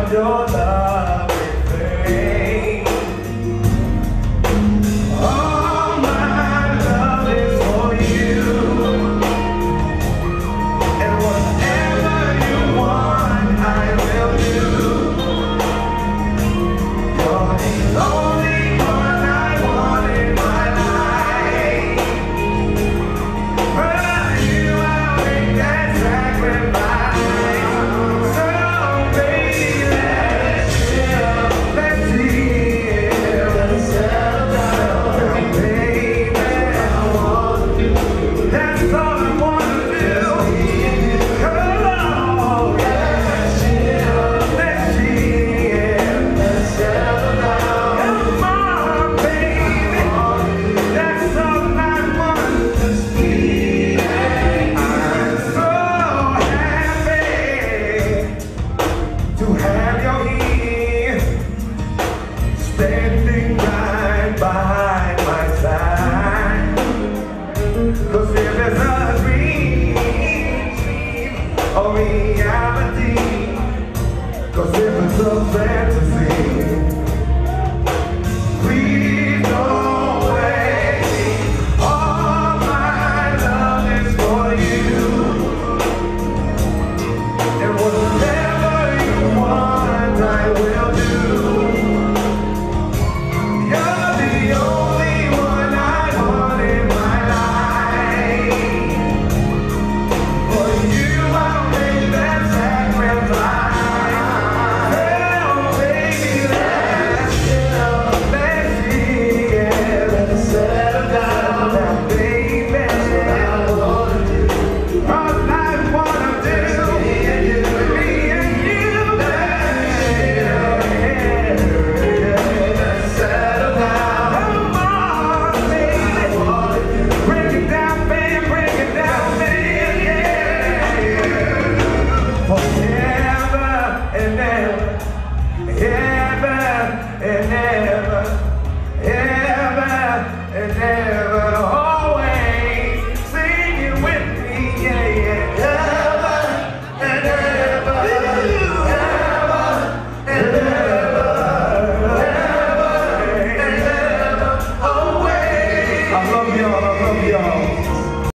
of your love in vain. All my love is for you, and whatever you want, I will do. You're the only one I want in my life. For you, I'll make that sacrifice. To have your ear standing right by my side. 'Cause if it's a dream or reality, 'cause if it's a fantasy,